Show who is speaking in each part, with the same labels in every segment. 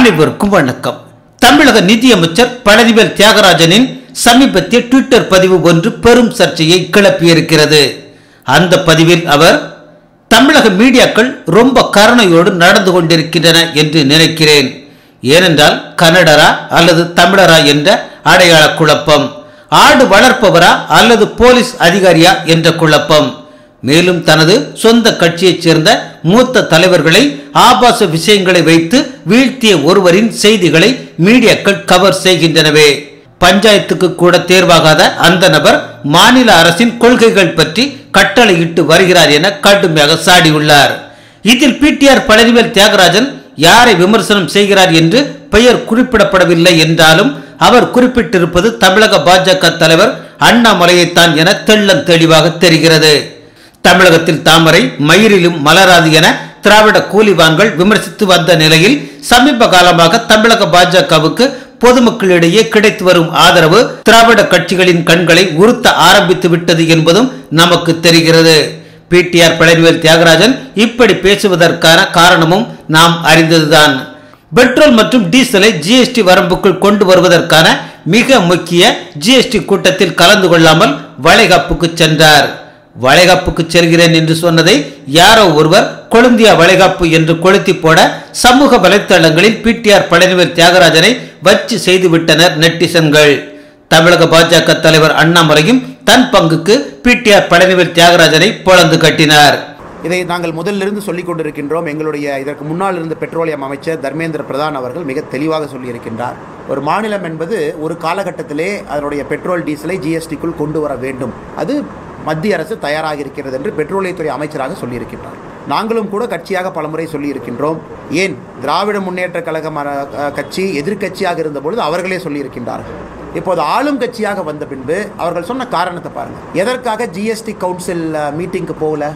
Speaker 1: அனைவருக்கும் வணக்கம். தமிழக நிதியமைச்சர் பழனிவேல் தியாகராஜனின் சமீபத்திய ட்விட்டர் பதிவு ஒன்று பெரும் சர்ச்சையை கிளப்பியிருக்கிறது. அந்த பதிவில் அவர், தமிழக மீடியாக்கள் ரொம்ப கருணையோடு நடந்து கொண்டிருக்கின்றன என்று நினைக்கிறேன். ஏனென்றால் கன்னடரா அல்லது தமிழரா என்ற அடையாள குழப்பம், ஆடு வளர்ப்பவரா அல்லது போலீஸ் அதிகாரியா என்ற குழப்பம், மேலும் தனது சொந்த கட்சியைச் சேர்ந்த மூத்த தலைவர்களை ஆபாச விஷயங்களை வைத்து வீழ்த்திய ஒருவரின் செய்திகளை மீடியாக்கள் கவர் செய்கின்றனவே. பஞ்சாயத்துக்கு கூட தேர்வாகாத அந்த நபர் மாநில அரசின் கொள்கைகள் பற்றி கட்டளையிட்டு வருகிறார் என கடுமையாக சாடியுள்ளார். இதில் பிடிஆர் பழனிவேல் தியாகராஜன் யாரை விமர்சனம் செய்கிறார் என்று பெயர் குறிப்பிடப்படவில்லை என்றாலும் அவர் குறிப்பிட்டிருப்பது தமிழக பாஜக தலைவர் அண்ணாமலையைத்தான் என தெள்ளம் தெளிவாக தெரிகிறது. தமிழகத்தில் தாமரை மயிரிலும் மலராது என திராவிட கூலிவான்கள் விமர்சித்து வந்த நிலையில் சமீப காலமாக தமிழக பாஜகவுக்கு பொதுமக்களிடையே கிடைத்து வரும் ஆதரவு திராவிட கட்சிகளின் கண்களை உறுத்த ஆரம்பித்து விட்டது என்பதும் நமக்கு தெரிகிறது. பிடிஆர் பழனிவேல் தியாகராஜன் இப்படி பேசுவதற்கான காரணமும் நாம் அறிந்ததுதான். பெட்ரோல் மற்றும் டீசலை ஜிஎஸ்டி வரம்புக்குள் கொண்டு வருவதற்கான மிக முக்கிய ஜிஎஸ்டி கூட்டத்தில் கலந்து கொள்ளாமல் வளைகாப்புக்கு சென்றார். வளைகாப்புக்கு செல்கிறேன் என்று சொன்னதை யாரோ ஒருவர் கொழுந்தியா வளைகாப்பு என்று கொளுத்தி போட சமூக வலைத்தளங்களில் பிடிஆர் பழனிவேல் தியாகராஜனை வச்சு செய்துவிட்டனர் நெட்டிசன்கள். தமிழக பாஜக தலைவர் அண்ணாமலையும் தன் பங்குக்கு பிடிஆர் பழனிவேல் தியாகராஜனை பொளந்து கட்டினார்.
Speaker 2: இதை நாங்கள் முதலிலிருந்து சொல்லிக் கொண்டிருக்கின்றோம். எங்களுடைய இதற்கு முன்னால் இருந்த பெட்ரோலியம் அமைச்சர் தர்மேந்திர பிரதான் அவர்கள் மிக தெளிவாக சொல்லியிருக்கின்றார். ஒரு மாநிலம் என்பது ஒரு காலகட்டத்திலே அதனுடைய பெட்ரோல் டீசலை ஜிஎஸ்டிக்குள் கொண்டு வர வேண்டும், அது மத்திய அரசு தயாராக இருக்கிறது என்று பெட்ரோலியத்துறை அமைச்சராக சொல்லியிருக்கின்றார். நாங்களும் கூட கட்சியாக பலமுறை சொல்லியிருக்கின்றோம். ஏன் திராவிட முன்னேற்ற கழகம் கட்சி எதிர்கட்சியாக இருந்தபொழுது அவர்களே சொல்லியிருக்கின்றார்கள். இப்போது ஆளும் கட்சியாக வந்த பின்பு அவர்கள் சொன்ன காரணத்தை பாருங்கள். எதற்காக ஜிஎஸ்டி கவுன்சில் மீட்டிங்க்கு போகல?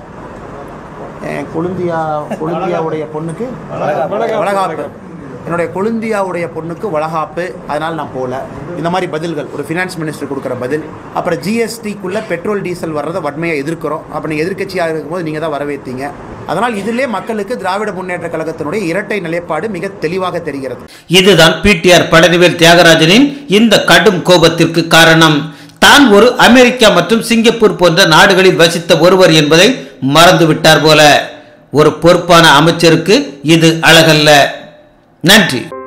Speaker 2: கொழுந்தியாவுடைய பொண்ணுக்கு வளகாப்பு, என்னுடைய கொழுந்தியாவுடைய பொண்ணுக்கு வளகாப்பு, அதனால் நான் போகல. இந்த மாதிரி பதில்கள் ஒரு ஃபினான்ஸ் மினிஸ்டர் கொடுக்குற பதில். அப்புறம் ஜிஎஸ்டிக்குள்ளே பெட்ரோல் டீசல் வர்றதை வன்மையாக எதிர்க்கிறோம். அப்போ நீங்கள் எதிர்கட்சியாக இருக்கும்போது நீங்கள் தான் வரவேற்றீங்க. அதனால் இதிலே மக்களுக்கு திராவிட முன்னேற்ற கழகத்தினுடைய இரட்டை நிலைப்பாடு மிக தெளிவாக தெரிகிறது.
Speaker 1: இதுதான் பிடிஆர் பழனிவேல் தியாகராஜனின் இந்த கடும் கோபத்திற்கு காரணம். தான் ஒரு அமெரிக்கா மற்றும் சிங்கப்பூர் போன்ற நாடுகளில் வசித்த ஒருவர் என்பதை மறந்துவிட்டார் போல. ஒரு பொறுப்பான அமைச்சருக்கு இது அழகல்ல. நன்றி.